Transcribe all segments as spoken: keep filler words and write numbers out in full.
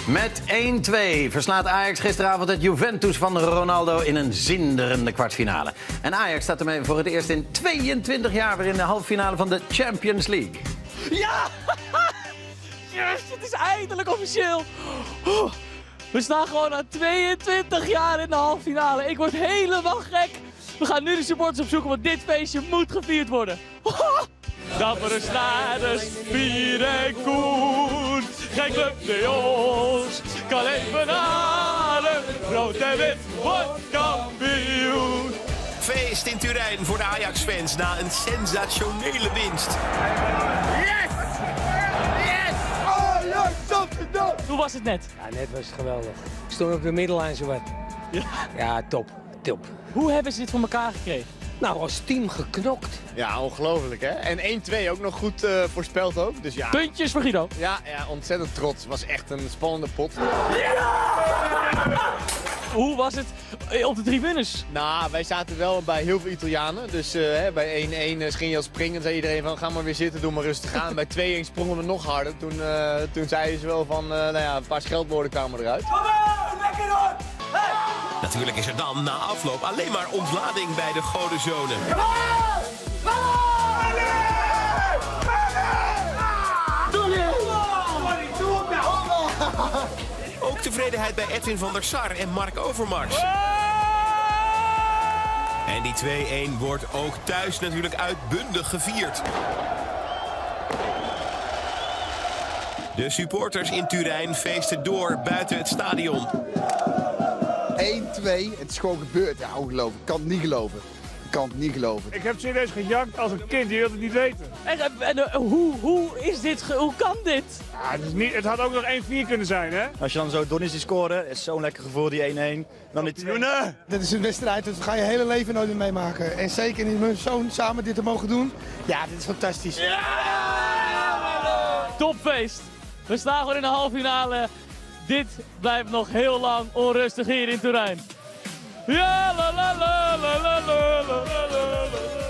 Met één twee verslaat Ajax gisteravond het Juventus van Ronaldo in een zinderende kwartfinale. En Ajax staat ermee voor het eerst in tweeëntwintig jaar weer in de halve finale van de Champions League. Ja! Yes, het is eindelijk officieel. We staan gewoon na tweeëntwintig jaar in de halve finale. Ik word helemaal gek. We gaan nu de supporters opzoeken, want dit feestje moet gevierd worden. Dappere strijders, Pier en Koen. Geen club bij ons, kan even halen. Rood en wit wordt kampioen. Feest in Turijn voor de Ajax-fans na een sensationele winst. Yes! Yes! Ajax, dat gedaan! Hoe was het net? Ja, net was het geweldig. Ik stond op de middellijn zo wat. Ja. Ja, top. Top. Hoe hebben ze dit voor elkaar gekregen? Nou, als team geknokt. Ja, ongelooflijk hè. En één twee ook nog goed uh, voorspeld ook. Dus ja. Puntjes voor Guido. Ja, ja, ontzettend trots. Het was echt een spannende pot. Ja! Hoe was het op de tribunes? Nou, wij zaten wel bij heel veel Italianen. Dus uh, hè, bij één één uh, ging je al springen. zei iedereen van, ga maar weer zitten, doe maar rustig aan. Bij twee één sprongen we nog harder. Toen, uh, toen zeiden ze wel van, uh, nou ja, een paar scheldwoorden kwamen eruit. Kom op, lekker hoor! Hey! Natuurlijk is er dan na afloop alleen maar ontlading bij de godenzonen. Ook tevredenheid bij Edwin van der Sar en Mark Overmars. En die twee één wordt ook thuis natuurlijk uitbundig gevierd. De supporters in Turijn feesten door buiten het stadion. één twee, het is gewoon gebeurd. Ja, ongelooflijk. Ik kan het niet geloven. Ik kan het niet geloven. Ik heb serieus gejakt als een kind, je wilt het niet weten. En, en uh, hoe, hoe is dit, ge hoe kan dit? Ja, het, is niet, het had ook nog één vier kunnen zijn, hè? Als je dan zo Donny ziet scoren, is zo'n lekker gevoel, die één één. Dan die twee. Dit is een wedstrijd, dat ga je hele leven nooit meer meemaken. En zeker niet met mijn zoon samen dit te mogen doen. Ja, dit is fantastisch. Ja! Topfeest. We staan gewoon in de halve finale. Dit blijft nog heel lang onrustig hier in Turijn. Ja, la la la la la la la la.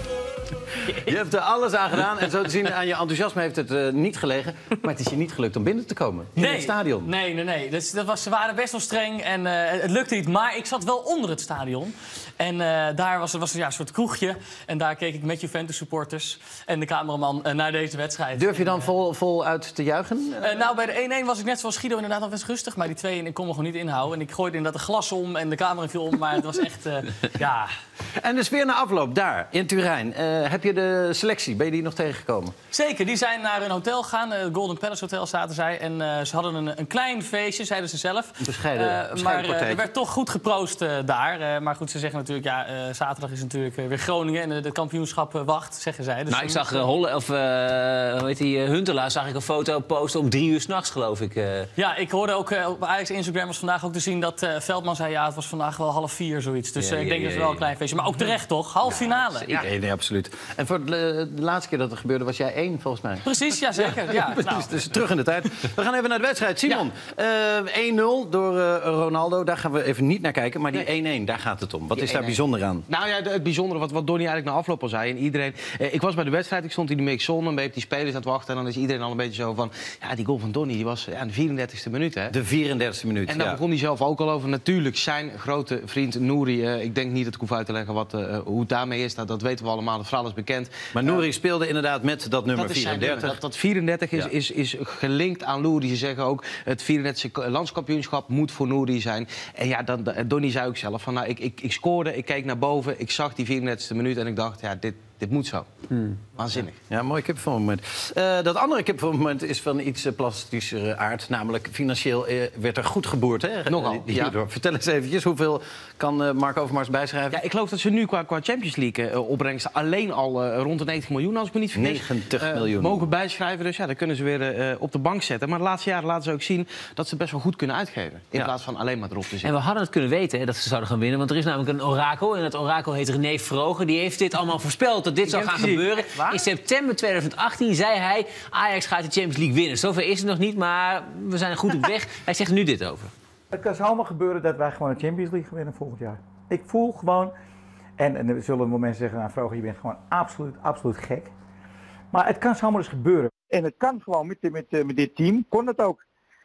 Je hebt er alles aan gedaan en zo te zien aan je enthousiasme heeft het uh, niet gelegen. Maar het is je niet gelukt om binnen te komen in nee, het stadion. Nee, nee, nee. Dus, dat was, ze waren best wel streng en uh, het lukte niet. Maar ik zat wel onder het stadion. En uh, daar was, was ja, een soort kroegje. En daar keek ik met Juventus supporters en de cameraman uh, naar deze wedstrijd. Durf je dan vol, vol uit te juichen? Uh, nou, bij de één één was ik net zoals Guido inderdaad nog best rustig. Maar die twee één, ik kon me gewoon niet inhouden. En ik gooide inderdaad een glas om en de camera viel om. Maar het was echt, uh, ja... En dus weer na afloop, daar, in Turijn. Uh, heb je de selectie, ben je die nog tegengekomen? Zeker, die zijn naar hun hotel gegaan. Het uh, Golden Palace Hotel zaten zij. En uh, ze hadden een, een klein feestje, zeiden ze zelf. Een bescheiden, uh, bescheiden Maar uh, er werd toch goed geproost uh, daar. Uh, maar goed, ze zeggen natuurlijk, ja, uh, zaterdag is natuurlijk uh, weer Groningen. En uh, het kampioenschap uh, wacht, zeggen zij. Dus nou, ik zag uh, Holle, of uh, hoe heet die, uh, Huntelaar, zag ik een foto posten om drie uur s'nachts, geloof ik. Uh. Ja, ik hoorde ook uh, op Ajax Instagram was vandaag ook te zien dat uh, Veldman zei, ja, het was vandaag wel half vier, zoiets. Dus uh, ik denk ja, dat het wel een klein feestje. Maar ook terecht, toch? Half finale. Ja, ja. Nee, absoluut. En voor de, de laatste keer dat er gebeurde was jij één, volgens mij. Precies, ja, zeker. Ja, ja, precies, nou. Dus terug in de tijd. We gaan even naar de wedstrijd. Simon, ja. uh, één nul door uh, Ronaldo. Daar gaan we even niet naar kijken. Maar die één één, daar gaat het om. Wat is daar bijzonder aan? Nou ja, het bijzondere, wat, wat Donny eigenlijk na afloop al zei. En iedereen, eh, ik was bij de wedstrijd, ik stond in de mixzone, een beetje op die spelers aan het wachten. En dan is iedereen al een beetje zo van, ja, die goal van Donny, die was ja, in de vierendertigste minuut. Hè? De vierendertigste minuut, En daar ja. begon hij zelf ook al over. Natuurlijk, zijn grote vriend Nouri. Uh, ik denk niet dat ik hoef uit te leggen wat, uh, hoe het daarmee is. Dat, dat weten we allemaal, het verhaal is bekend. Maar Nouri uh, speelde inderdaad met dat nummer dat vierendertig. Nummer. Dat, dat vierendertig is, ja. is, is gelinkt aan Nouri. Ze zeggen ook, het vierendertigste landskampioenschap moet voor Nouri zijn. En ja, dan, Donny zei ook zelf, van, nou, ik, ik, ik scoorde, ik keek naar boven, ik zag die vierendertigste minuut en ik dacht, ja, dit, dit moet zo. Hmm. Waanzinnig. Ja, mooi kippenvelmoment. Uh, dat andere kippenvelmoment is van iets uh, plastischere aard. Namelijk, financieel uh, werd er goed geboerd, hè? Nogal, ja. Vertel eens eventjes, hoeveel kan uh, Mark Overmars bijschrijven? Ja, ik geloof dat ze nu qua, qua Champions League uh, opbrengsten alleen al uh, rond de negentig miljoen, als ik me niet vergis. negentig uh, miljoen. Mogen bijschrijven, dus ja, dan kunnen ze weer uh, op de bank zetten. Maar de laatste jaren laten ze ook zien dat ze best wel goed kunnen uitgeven. In ja. plaats van alleen maar erop te zitten. En we hadden het kunnen weten hè, dat ze zouden gaan winnen. Want er is namelijk een orakel. En het orakel heet René Vroger. Die heeft dit allemaal voorspeld, dat dit zou gaan gebeuren. In september tweeduizend achttien zei hij, Ajax gaat de Champions League winnen. Zover is het nog niet, maar we zijn goed op weg. Hij zegt er nu dit over. Het kan zomaar gebeuren dat wij gewoon de Champions League winnen volgend jaar. Ik voel gewoon, en, en er zullen wel mensen zeggen, nou Vroger, je bent gewoon absoluut, absoluut gek. Maar het kan zomaar eens gebeuren. En het kan gewoon met, met, met dit team, kon het ook.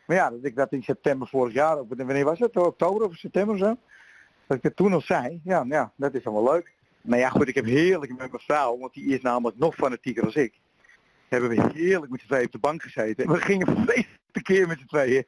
Maar ja, dat ik dat in september vorig jaar, wanneer was het? Oktober of september of zo? Dat ik het toen al zei. Ja, ja, dat is dan wel leuk. Maar ja, goed, ik heb heerlijk met mijn vrouw, want die is namelijk nog fanatieker als ik. Hebben we heerlijk met z'n tweeën op de bank gezeten. We gingen vreselijk keer met z'n tweeën.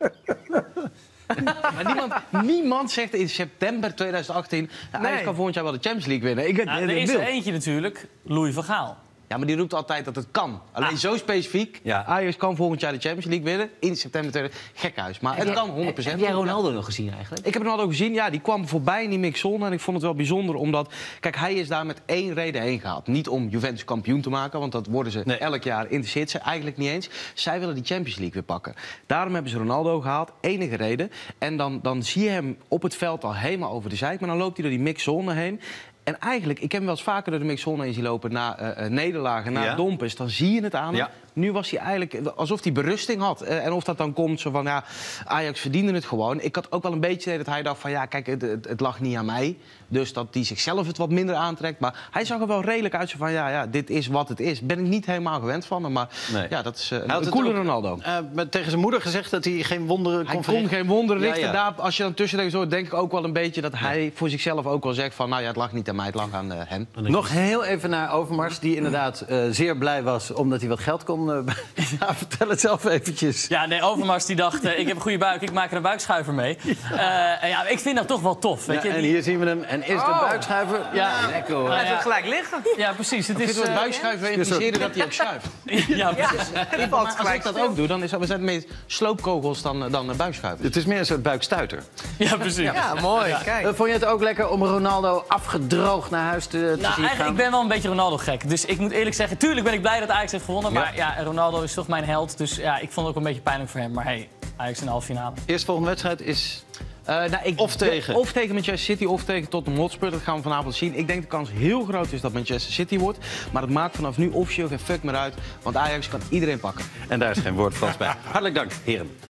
Maar niemand, niemand zegt in september tweeduizend achttien... Nou, Ajax kan volgend jaar wel de Champions League winnen. Ik, nou, er is er eentje natuurlijk, Louis van Gaal. Ja, maar die roept altijd dat het kan. Alleen ah. zo specifiek. Ja. Ajax kan volgend jaar de Champions League winnen. In september tweeduizend. Gekhuis. Maar het kan honderd procent. Heb jij Ronaldo nog gezien eigenlijk? Ik heb Ronaldo gezien. Ja, die kwam voorbij in die mixzone. En ik vond het wel bijzonder omdat... Kijk, hij is daar met één reden heen gehaald. Niet om Juventus kampioen te maken. Want dat worden ze nee. elk jaar. Interesseert ze eigenlijk niet eens. Zij willen die Champions League weer pakken. Daarom hebben ze Ronaldo gehaald. Enige reden. En dan, dan zie je hem op het veld al helemaal over de zijk. Maar dan loopt hij door die mixzone heen. En eigenlijk, ik heb hem wel eens vaker door de mixzone heen zien lopen... na uh, nederlagen, na ja. dompers. Dan zie je het aan hem. Ja. Nu was hij eigenlijk alsof hij berusting had. Uh, en of dat dan komt zo van, ja, Ajax verdiende het gewoon. Ik had ook wel een beetje dat hij dacht van, ja, kijk, het, het, het lag niet aan mij. Dus dat hij zichzelf het wat minder aantrekt. Maar hij zag er wel redelijk uit zo van, ja, ja, dit is wat het is. Ben ik niet helemaal gewend van hem, maar nee. ja, dat is uh, een, een coole ook, Ronaldo. Uh, met, tegen zijn moeder gezegd dat hij geen wonderen kon Hij kon geen wonderen richten. Ja, ja. Daar, als je dan tussen denkt, zo denk ik ook wel een beetje dat hij voor zichzelf ook wel zegt van, nou ja, het lag niet aan mij, het lag aan uh, hen. Nog heel even naar Overmars, die inderdaad uh, zeer blij was omdat hij wat geld kon... Uh, Ja, vertel het zelf eventjes. Ja, nee, Overmars die dacht, uh, ik heb een goede buik, ik maak er een buikschuiver mee. Uh, ja, ik vind dat toch wel tof. Weet ja, je? En hier zien we hem. En is oh. de buikschuiver? Ja, lekker hoor. Hij heeft het gelijk liggen. Ja, precies. Het is uh, buikschuiver impliceren dat hij ook schuift. Ja, precies. Ja, maar als ik dat ook doe, dan is, we zijn meer sloopkogels dan, dan uh, buikschuivers. Het is meer een soort buikstuiter. Ja, precies. Ja, ja mooi. Ja. Kijk. Uh, vond je het ook lekker om Ronaldo afgedroogd naar huis te, te nou, zien gaan? Eigenlijk, ik ben wel een beetje Ronaldo-gek. Dus ik moet eerlijk zeggen, tuurlijk ben ik blij dat Ajax heeft gewonnen. Ja. Maar ja, Ronaldo is toch mijn held. Dus ja, ik vond het ook een beetje pijnlijk voor hem. Maar hey, Ajax in de halve finale. Eerste volgende wedstrijd is... Uh, nou, ik, of tegen? Of tegen Manchester City of tegen Tottenham Hotspur. Dat gaan we vanavond zien. Ik denk dat de kans heel groot is dat Manchester City wordt. Maar het maakt vanaf nu officieel geen fuck meer uit. Want Ajax kan iedereen pakken. En daar is geen woord Frans bij. Hartelijk dank, heren.